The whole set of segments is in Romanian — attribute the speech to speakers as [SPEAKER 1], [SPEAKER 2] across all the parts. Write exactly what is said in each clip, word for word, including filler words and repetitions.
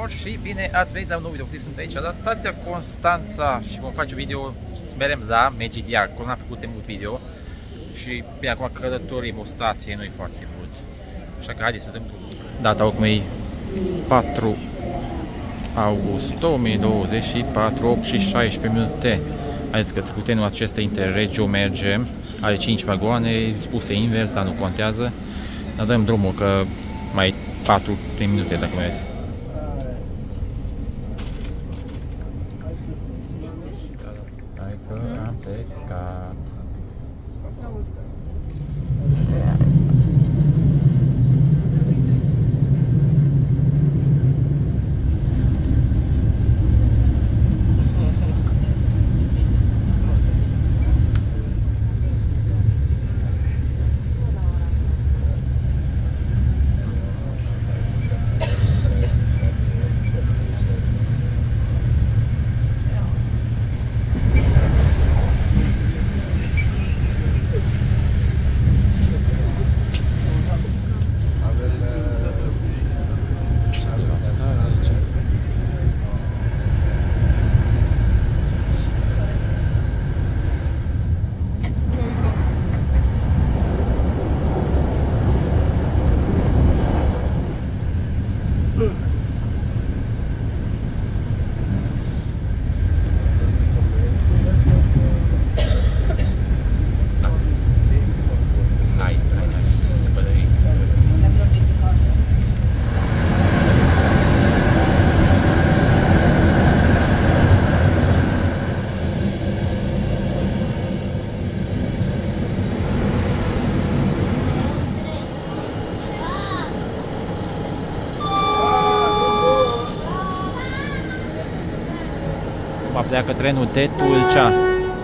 [SPEAKER 1] tuturor și bine ați venit la un nou videoclip. Sunt aici la stația Constanța și vom face un video. Merem la Medgidia, acolo n-am făcut de mult video și bine, acum călătorim o stație, nu e foarte mult. Așa că haideți să dăm data, acum e patru august două mii douăzeci și patru, opt și șaisprezece minute. Haideți că cu trenul acesta Interregio mergem. Are cinci vagoane, spuse invers, dar nu contează. Dar dăm drumul că mai patru minute dacă mergeți. Hai că am plecat. Pleacă trenul de Tulcea.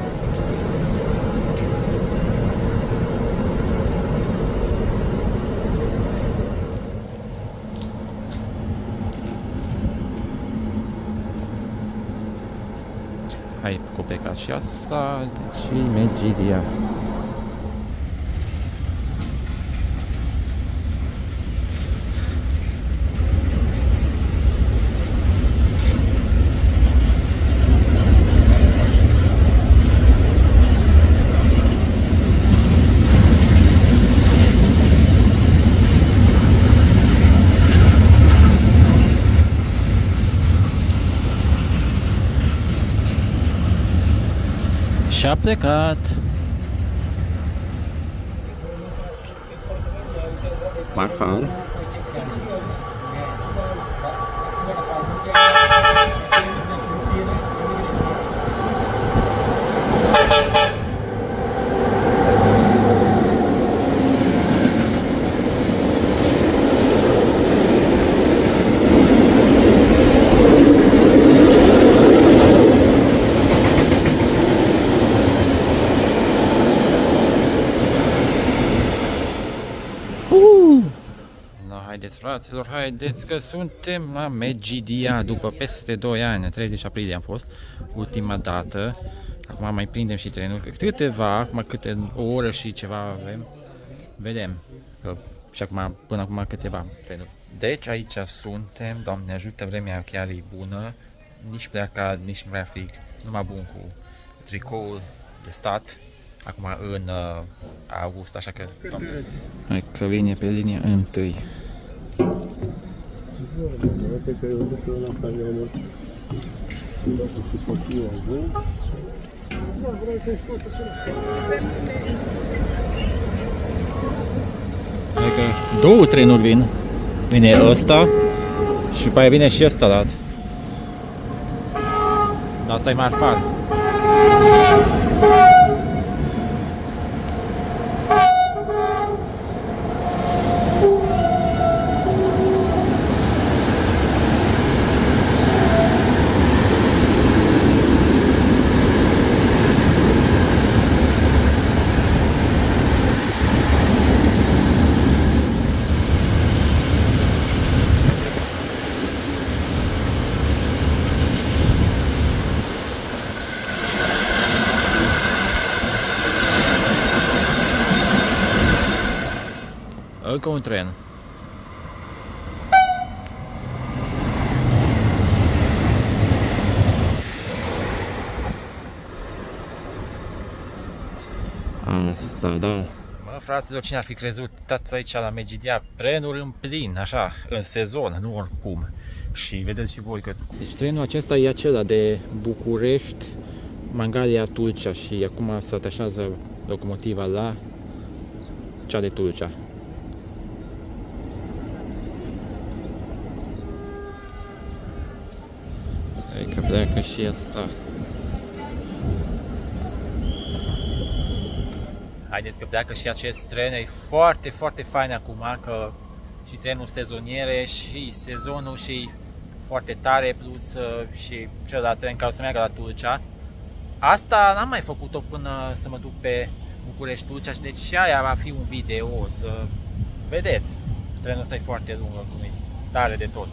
[SPEAKER 1] Hai cu plecat și asta și Medgidia. Și-a plecat. Marfan. Haideți, fraților, haideți că suntem la Medgidia după peste doi ani, treizeci aprilie am fost ultima dată. Acum mai prindem și trenul, câteva, acum câte o oră și ceva avem. Vedem, că și acum, până acum câteva trenuri. Deci aici suntem, Doamne ajută, vremea chiar e bună, nici prea cald, nici nu prea frig, numai bun cu tricoul de stat. Acum în uh, august, așa că... Hai că vine pe linia întâi. Adică două trenuri vin. Vine ăsta și după aia vine și ăsta dat. Dar asta e Marfan. Încă un tren. asta, da. Mă, fraților, cine ar fi crezut, uitați aici la Medgidia, trenuri în plin, așa, în sezon, nu oricum. Și vedeți și voi că... Deci trenul acesta e acela de București, Mangalia, Tulcea și acum se atașează locomotiva la cea de Tulcea. Hai că pleacă și asta. Haideți că pleacă și acest tren, e foarte, foarte fain acum, că și trenul sezoniere și sezonul și foarte tare, plus și celălalt tren care o să meargă la Tulcea. Asta n-am mai făcut-o până să mă duc pe București-Tulcea și deci și aia va fi un video, o să vedeți. Trenul ăsta e foarte lung, oricum e tare de tot.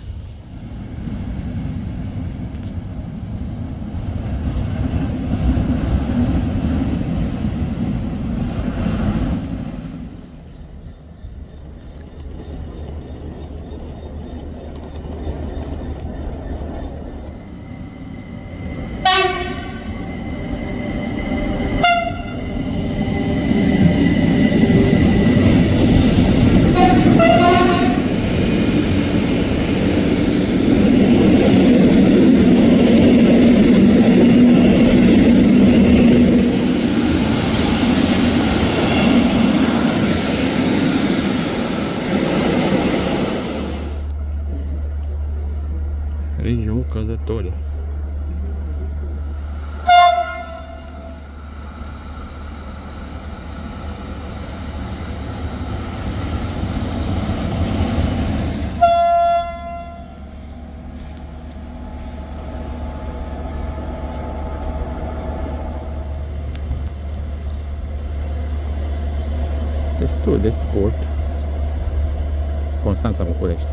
[SPEAKER 1] Regiunea Călători. Destul de scurt. Constanța, București.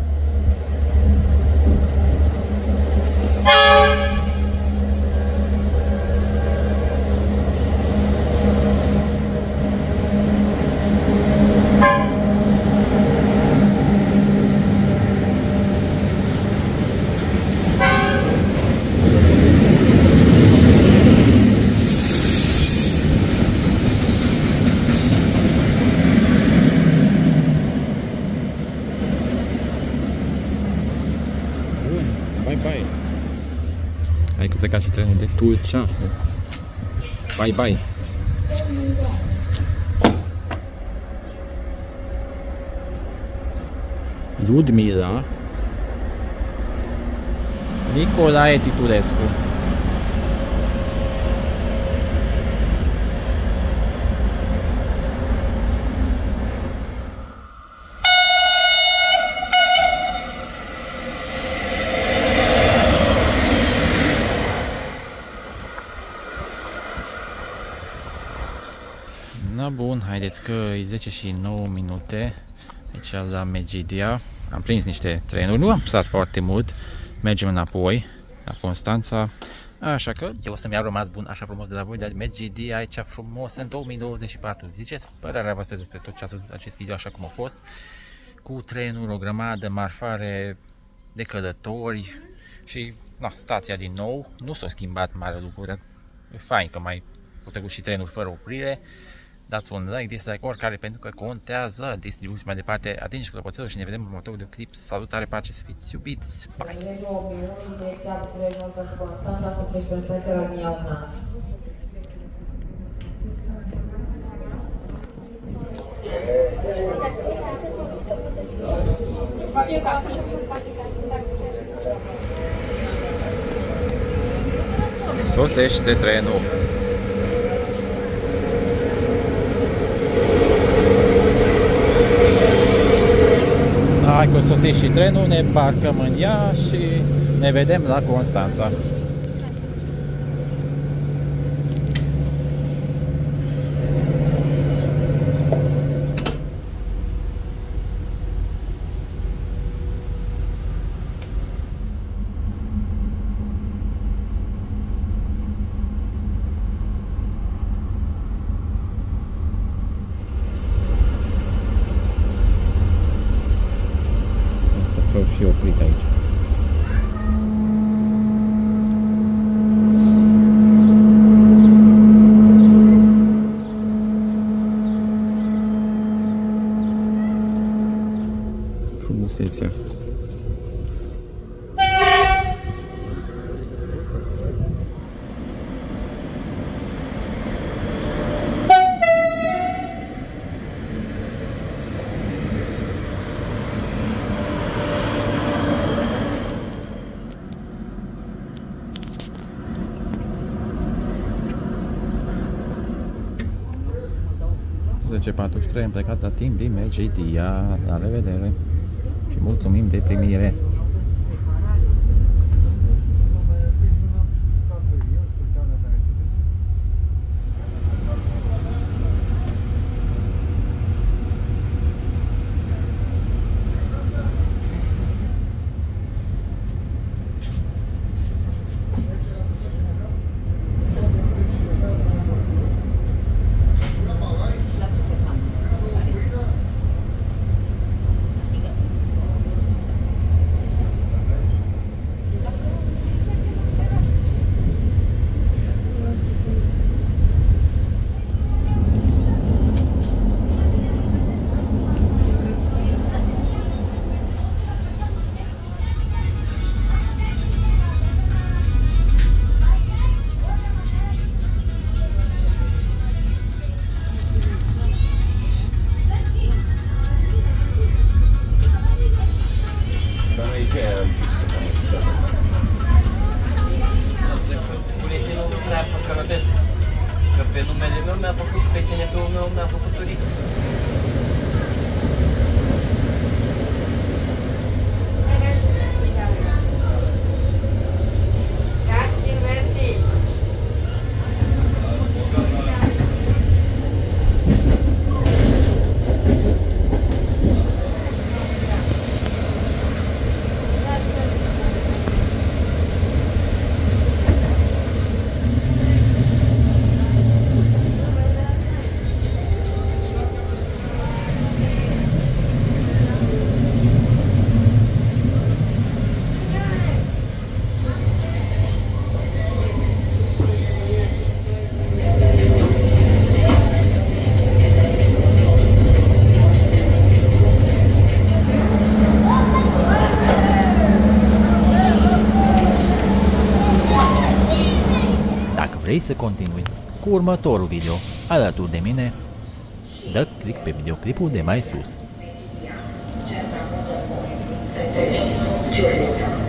[SPEAKER 1] Bye, bye. Hai că pleca și trenul de Tulcea. Bye, bye. Ludmila Nicolae Titulescu. Na bun, haideți că e zece și nouă minute aici la Medgidia. Am prins niște trenuri, nu am stat foarte mult, mergem înapoi la Constanța. Așa că eu o să-mi iau rămas bun așa frumos de la voi, dar Medgidia aici frumos în două mii douăzeci și patru. Ziceți părerea voastră despre tot ce ați văzut acest video așa cum a fost, cu trenuri, o grămadă, marfare de călători și na, stația din nou. Nu s-a schimbat mare lucru, e fain că mai au trecut și trenuri fără oprire. Dați un like, dislike, oricare, pentru că contează. Distribuți mai departe, atingeți clopoțelul și ne vedem în următorul videoclip. Salutare, pace, să fiți iubiți! Bye! Sosește trenul! Hai că sosește și trenul, ne parcăm în ea și ne vedem la Constanța. Și oprit aici. unsprezece patruzeci și trei am plecat la timp din Medgidia. La revedere și mulțumim de primire.
[SPEAKER 2] Că pe numele meu mi-a făcut, pe C N P-ul meu mi-a făcut turic.
[SPEAKER 3] Vrei să continui cu următorul video alături de mine? Dă click pe videoclipul de mai sus.